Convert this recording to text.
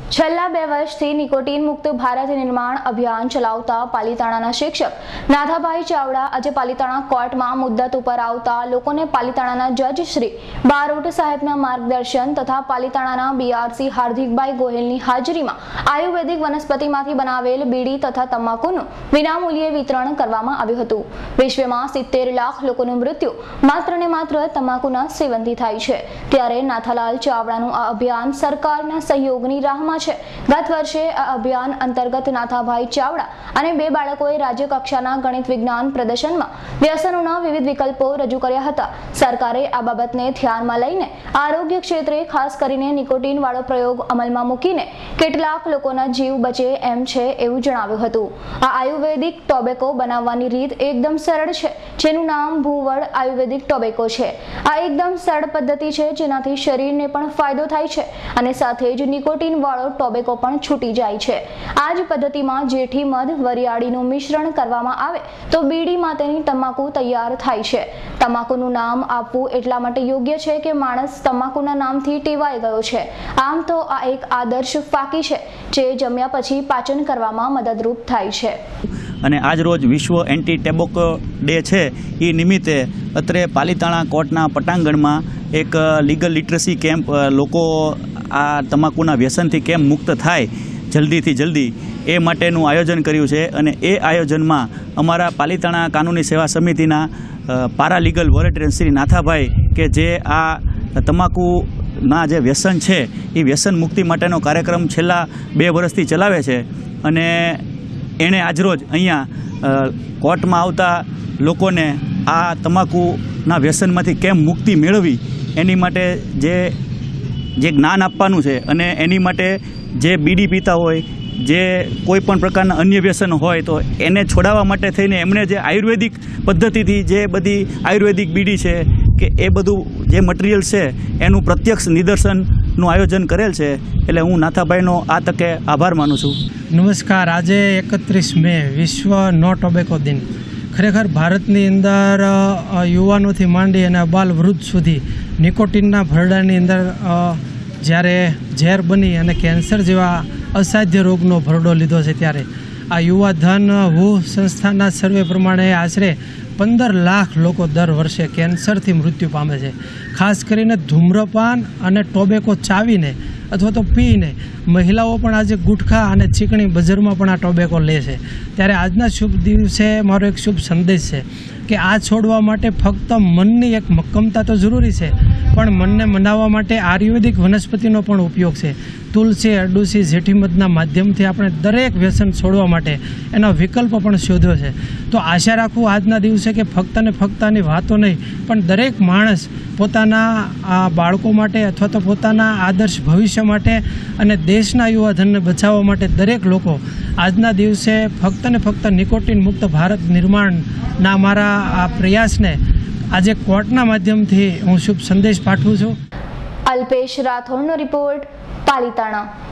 છેલ્લા 2 વર્ષથી નિકોટીન મુક્ત ભારત નિર્માણ અભિયાન ચલાવતા પાલિતાણાના શિક્ષક નાથાભાઈ ચાવડા આજે પાલિતાણા કોર્ટમાં મુદ્દત ઉપર આવતા લોકોને પાલિતાણાના જજ શ્રી બારોટ સાહેબના માર્ગદર્શન તથા પાલિતાણાના બીઆરસી હાર્દિકભાઈ ગોહિલની હાજરીમાં આયુર્વેદિક વનસ્પતિમાંથી બનાવેલ બીડી તથા તમાકુનું વિનામૂલ્યે વિતરણ કરવામાં આવ્યું હતું। વિશ્વમાં 70 લાખ લોકોનું મૃત્યુ માત્ર ને માત્ર તમાકુના સેવનથી થાય છે, ત્યારે નાથાલાલ ચાવડાનું આ અભિયાન સરકારના સહયોગની રાહમાં છે। ગત વર્ષે આ અભિયાન અંતર્ગત નાથાભાઈ ચાવડા અને 2 બાળકોએ રાજ્ય કક્ષાના ગણિત વિજ્ઞાન પ્રદર્શનમાં વ્યસનોના વિવિધ વિકલ્પો રજૂ કર્યા હતા। સરકારે આ બાબતને ધ્યાનમાં લઈને આરોગ્ય ક્ષેત્રે ખાસ કરીને નિકોટીન વાળો પ્રયોગ અમલમાં મૂકીને કેટલાક લોકોના જીવ બચે એમ છે એવું જણાવ્યું હતું। આ આયુર્વેદિક ટોબેકો બનાવવાની રીત એકદમ સરળ છે, જેનું નામ ભૂવડ આયુર્વેદિક ટોબેકો છે। આ એકદમ સરળ પદ્ધતિ છે, જેનાથી શરીરને પણ ફાયદો થાય છે અને સાથે જ નિકોટીન વાળો ટોબેકો પણ છૂટી જાય છે। આ જ પદ્ધતિમાં જેઠી મધ વરિયાળીનું મિશ્રણ કરવામાં આવે તો બીડી માટેની તમાકુ તૈયાર થાય છે। તમાકુનું નામ આપવું એટલા માટે યોગ્ય છે કે માણસ તમાકુના નામથી ટેવાઈ ગયો છે। આમ તો આ એક આદર્શ ફાકી છે જે જમ્યા પછી પાચન કરવામાં મદદરૂપ થાય છે। અને આજ રોજ વિશ્વ એન્ટી ટેબેકો ડે છે, એ નિમિત્તે અત્રે પાલિતાણા કોર્ટના પટાંગણમાં એક લીગલ લિટરસી કેમ્પ લોકો આ તમાકુના વ્યસનથી કેમ મુક્ત થાય જલ્દીથી જલ્દી એ માટેનું આયોજન કર્યું છે। અને એ આયોજનમાં અમારા પાલિતાણા કાનૂની સેવા સમિતિના પારાલીગલ વોલેન્ટિયર શ્રી નાથાભાઈ કે જે આ તમાકુના જે વ્યસન છે એ વ્યસન મુક્તિ માટેનો કાર્યક્રમ છેલ્લા 2 વર્ષથી ચલાવે છે, અને એણે આજરોજ અહીંયા કોર્ટમાં આવતા લોકોને આ તમાકુના વ્યસનમાંથી કેમ મુક્તિ મેળવી એની માટે જે જ્ઞાન આપવાનું છે, અને એની માટે જે બીડી પીતા હોય, જે કોઈ પણ પ્રકારના અન્ય વ્યસન હોય તો એને છોડાવવા માટે થઈને એમણે જે આયુર્વેદિક પદ્ધતિથી જે બધી આયુર્વેદિક બીડી છે કે એ બધું જે મટીરિયલ છે એનું પ્રત્યક્ષ નિદર્શનનું આયોજન કરેલ છે। એટલે હું નાથાભાઈનો આ તકે આભાર માનું છું। નમસ્કાર। આજે 31 મે વિશ્વ નો ટોબેકો દિન। ખરેખર ભારતની અંદર યુવાનોથી માંડી અને બાલ વૃદ્ધ સુધી નિકોટીનના ભરડાની અંદર જ્યારે ઝેર બની અને કેન્સર જેવા અસાધ્ય રોગનો ભરડો લીધો છે, ત્યારે આ યુવાધન WHO સંસ્થાના સર્વે પ્રમાણે આશરે 15 લાખ લોકો દર વર્ષે કેન્સરથી મૃત્યુ પામે છે। ખાસ કરીને ધૂમ્રપાન અને ટોબેકો ચાવીને અથવા તો પીને મહિલાઓ પણ આજે ગુટખા અને ચીકણી બજારમાં પણ આ ટોબેકો લે છે। ત્યારે આજના શુભ દિવસે મારો એક શુભ સંદેશ છે કે આ છોડવા માટે ફક્ત મનની એક મક્કમતા તો જરૂરી છે, પણ મનને મનાવવા માટે આયુર્વેદિક વનસ્પતિનો પણ ઉપયોગ છે। તુલસી, અરડુસી, જેઠીમધના માધ્યમથી આપણે દરેક વ્યસન છોડવા માટે એનો વિકલ્પ પણ શોધ્યો છે। તો આશા રાખું આજના દિવસે કે ફક્ત ને ફક્ત આની વાતો નહીં, પણ દરેક માણસ પોતાના બાળકો માટે અથવા તો પોતાના આદર્શ ભવિષ્ય માટે અને દેશના યુવાધનને બચાવવા માટે દરેક લોકો આજના દિવસે ફક્ત ને ફક્ત નિકોટીન મુક્ત ભારત નિર્માણના અમારા આ પ્રયાસને આજે કોર્ટના માધ્યમથી હું શુભ સંદેશ પાઠવું છું। અલ્પેશ રાઠોડનો રિપોર્ટ, પાલિતાણા।